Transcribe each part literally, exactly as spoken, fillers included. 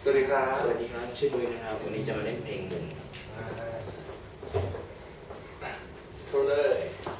สวัสดีครับสวัสดีครับชื่อดุยนะครับวันนี้จะมาเล่นเพลงหนึ่งโทรเลย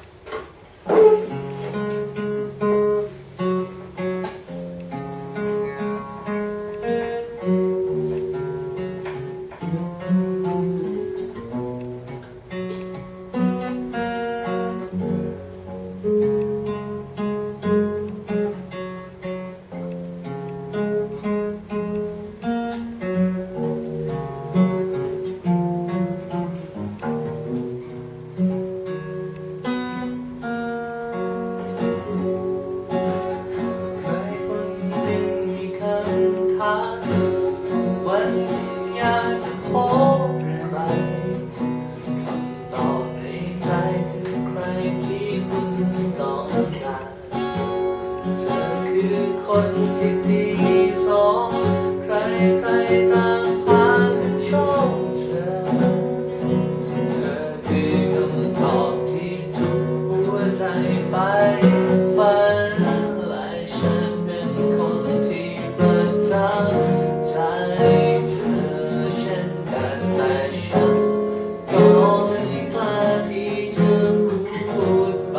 คนที่ดีรอใครใครต่างพากันชมเธอเธอคือคำตอบที่ทุกหัวใจใฝ่ฝันและฉันเป็นคนที่ประทับใจเธอเช่นกันแต่ฉันก็ไม่กล้าที่จะพูดไป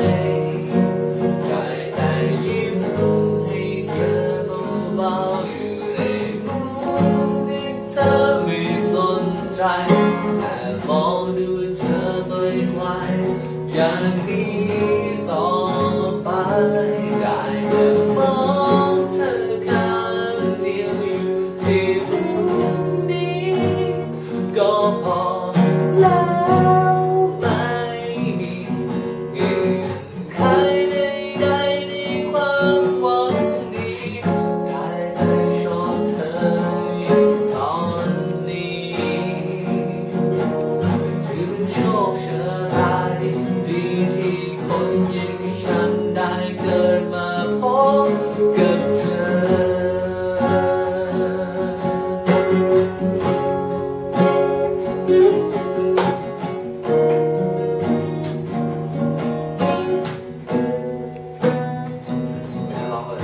แต่มองดูเธอไม่ไกลอย่างนี้ต่อไปได้แต่มองเธอข้างเดียวอยู่ที่มุมนี้ก็พอแล้วไม่มีเงื่อนไขใดๆในความหวังดีได้แต่ชอบเธอตอนนี้โชคชะตาดีที่คนอย่างฉันได้เกิดมาพบกับเธอไม่ร้องเลย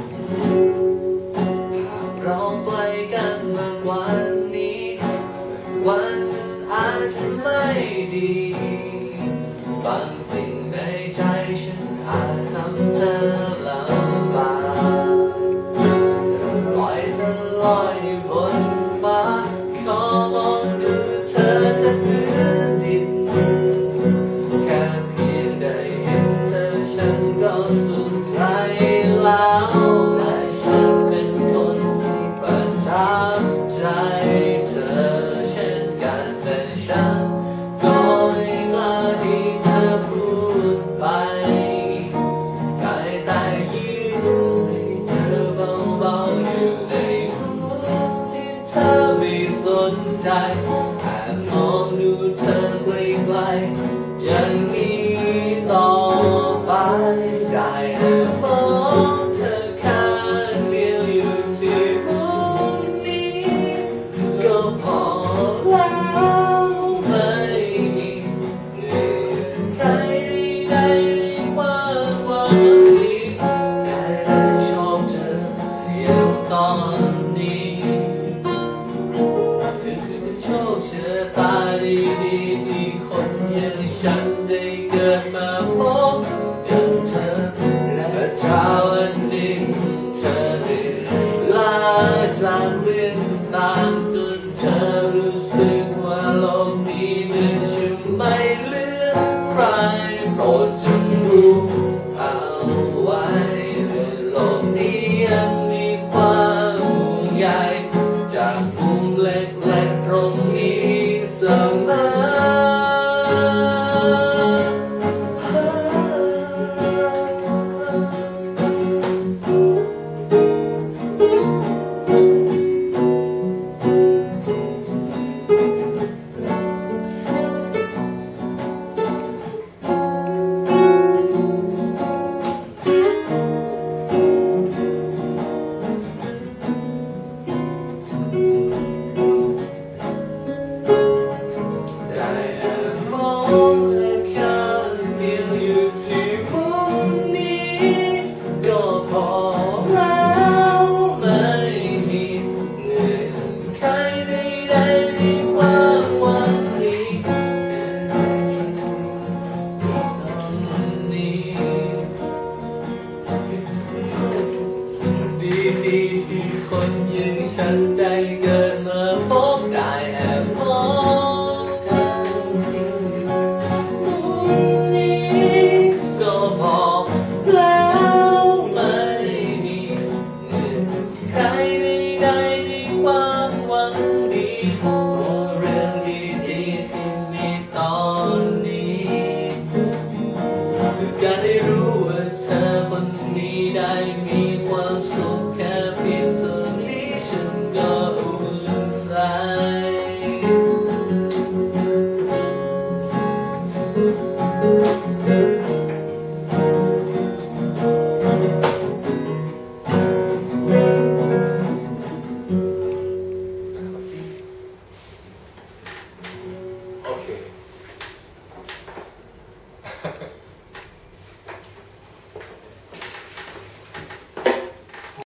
หากเราใกล้กันมากกว่านี้สักวันอาจจะไม่ดีบางสิ่งในใจฉันอาจทำเธอลำบากปล่อยเธอลอยอยู่บนฟ้าขอมองดูเธอจากพื้นดินแค่เพียงได้เห็นเธอฉันก็สุขใจแล้วได้ฉันเป็นคนที่ประทับใจเธอเช่นกันแต่ฉันก็ไม่กล้าที่จะพูดไปได้แต่ยิ้มให้เธอเบาๆอยู่ในมุมที่เธอไม่สนใจแอบมองดูเธอไกลๆอย่างนี้ต่อไปได้แต่มองเธอข้างเดียวอยู่ที่มุมนี้ก็พอแล้วไม่มีเงื่อนไขใดๆในความหวังดีแค่ได้ชอบเธออย่างตอนนี้คือคือโชคชะตาดีๆที่คนอย่างฉันได้เกิดมาพบกับเธอและถ้าวันหนึ่งเธอได้ลาจากเรื่องต่าง